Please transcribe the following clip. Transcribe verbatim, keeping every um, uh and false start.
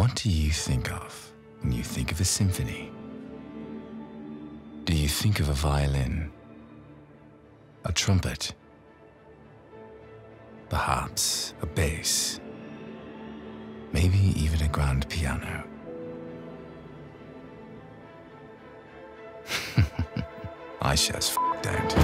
What do you think of when you think of a symphony? Do you think of a violin, a trumpet, perhaps a bass, maybe even a grand piano? I sure as f don't.